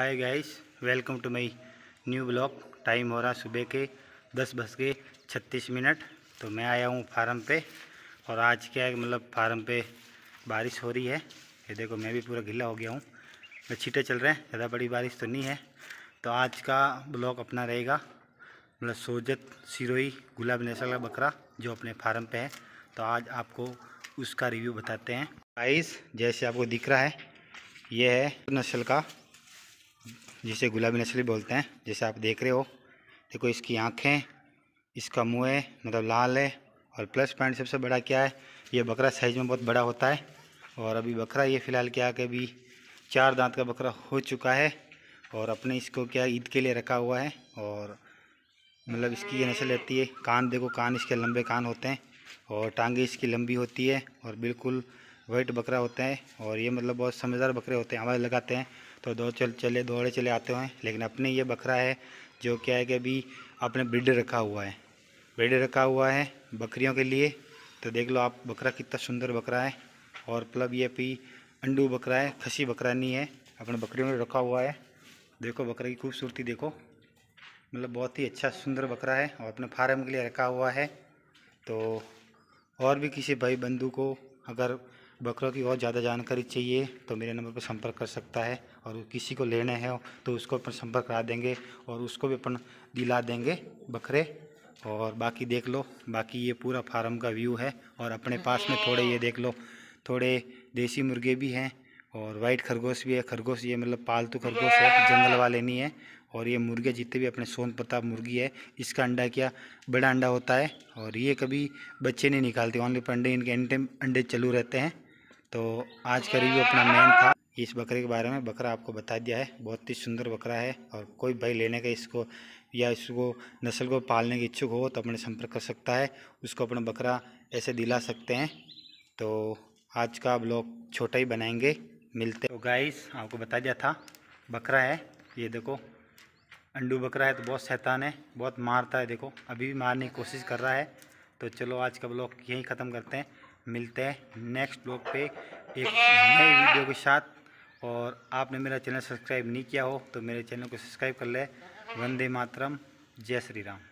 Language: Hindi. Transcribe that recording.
Hi guys, welcome to my new blog. Time हो रहा सुबह के 10:36। तो मैं आया हूँ फार्म पे। और आज क्या है, मतलब फार्म पे बारिश हो रही है। ये देखो, मैं भी पूरा गीला हो गया हूँ। मैं छींटे चल रहे हैं, ज़्यादा बड़ी बारिश तो नहीं है। तो आज का ब्लॉग अपना रहेगा, मतलब सोजत सिरोही गुलाबी नस्ल का बकरा जो अपने फार्म पे है। तो आज आपको उसका रिव्यू बताते हैं। गाइस, जैसे आपको दिख रहा है, ये है नस्ल का, जिसे गुलाबी नस्ली बोलते हैं। जैसे आप देख रहे हो, देखो इसकी आँखें, इसका मुँह है, मतलब लाल है। और प्लस पॉइंट सबसे बड़ा क्या है, ये बकरा साइज़ में बहुत बड़ा होता है। और अभी बकरा ये फ़िलहाल क्या है कि अभी 4 दांत का बकरा हो चुका है। और अपने इसको क्या ईद के लिए रखा हुआ है। और मतलब इसकी ये नस्ल रहती है। कान देखो, कान इसके लंबे कान होते हैं और टांगे इसकी लंबी होती है और बिल्कुल वाइट बकरा होता है। और ये मतलब बहुत समझदार बकरे होते हैं, आवाज़ लगाते हैं तो दौड़े चले आते हैं। लेकिन अपने ये बकरा है जो क्या है कि अभी आपने ब्रीडर रखा हुआ है, ब्रीडर रखा हुआ है बकरियों के लिए। तो देख लो आप, बकरा कितना सुंदर बकरा है। और मतलब ये भी अंडू बकरा है, खसी बकरा नहीं है, अपने बकरियों में रखा हुआ है। देखो बकरे की खूबसूरती देखो, मतलब बहुत ही अच्छा सुंदर बकरा है और अपने फार्म के लिए रखा हुआ है। तो और भी किसी भाई बंधु को अगर बकरों की और ज़्यादा जानकारी चाहिए तो मेरे नंबर पर संपर्क कर सकता है। और किसी को लेने हैं तो उसको अपन संपर्क करा देंगे और उसको भी अपन दिला देंगे बकरे। और बाकी देख लो, बाकी ये पूरा फार्म का व्यू है। और अपने पास में थोड़े ये देख लो, थोड़े देसी मुर्गे भी हैं और वाइट खरगोश भी है। खरगोश ये मतलब पालतू खरगोश है, जंगल वाले नहीं है। और ये मुर्गे जितने भी अपने सोन प्रताप मुर्गी है, इसका अंडा क्या बड़ा अंडा होता है। और ये कभी बच्चे नहीं निकालते, ओनली पर अंडे, इनके अंडे चालू रहते हैं। तो आज का रिव्यू अपना मेन था इस बकरे के बारे में। बकरा आपको बता दिया है, बहुत ही सुंदर बकरा है। और कोई भाई लेने का इसको या इसको नस्ल को पालने की इच्छुक हो तो अपने संपर्क कर सकता है, उसको अपना बकरा ऐसे दिला सकते हैं। तो आज का ब्लॉग छोटा ही बनाएंगे, मिलते। तो गाइस, आपको बता दिया था, बकरा है ये देखो, अंडू बकरा है। तो बहुत शैतान है, बहुत मारता है। देखो अभी भी मारने की कोशिश कर रहा है। तो चलो आज का ब्लॉग यहीं ख़त्म करते हैं, मिलते हैं नेक्स्ट ब्लॉग पे एक नई वीडियो के साथ। और आपने मेरा चैनल सब्सक्राइब नहीं किया हो तो मेरे चैनल को सब्सक्राइब कर ले। वंदे मातरम, जय श्री राम।